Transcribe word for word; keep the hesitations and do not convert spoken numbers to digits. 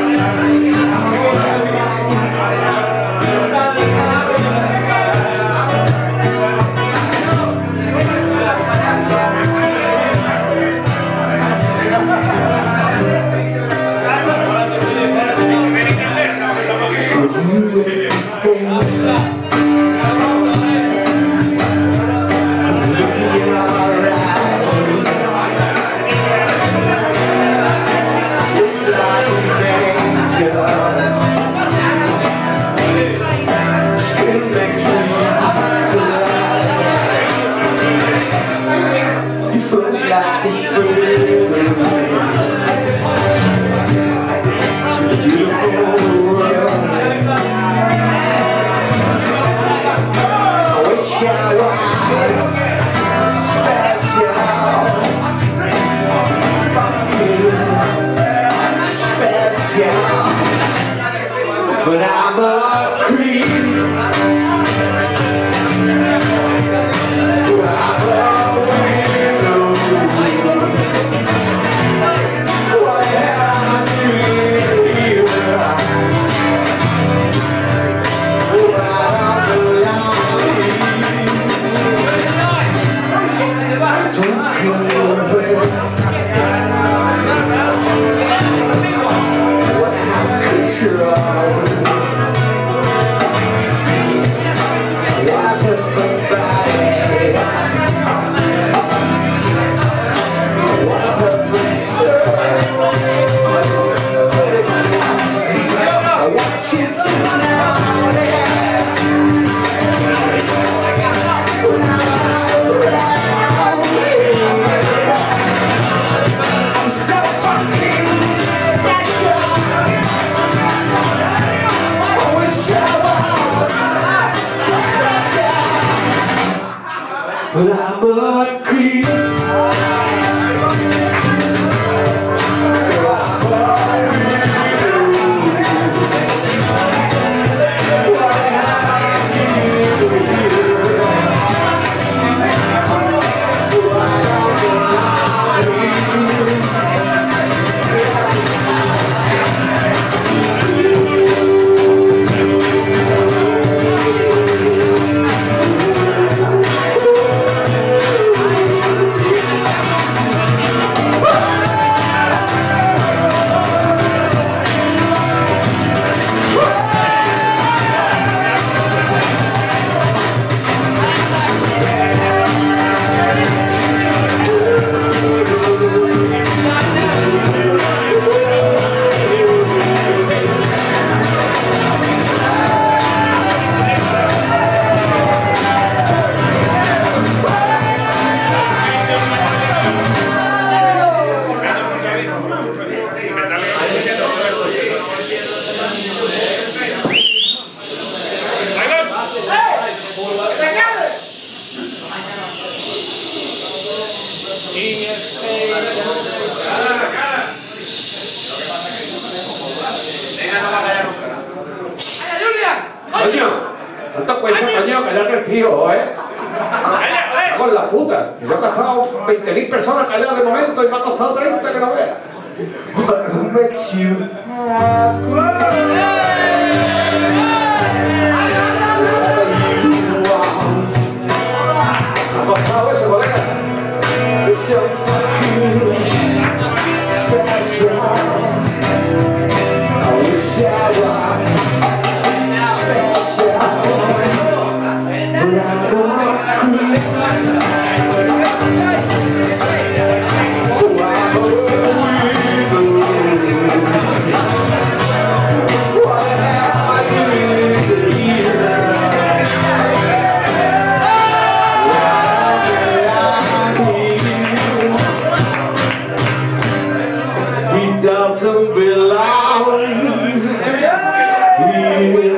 But I'm a creep. But I'm a widow. What am I doing here? Out of the line. I don't care where. What have control. But I'm a creep. Coño, no te cuento, coño, cállate, tío, ¿eh? Con la puta. Yo he costado veinte mil personas calladas de momento y me ha costado treinta que no veas. What makes you ha costado ese, colega. So fucking special. I wish I was. Doesn't belong here.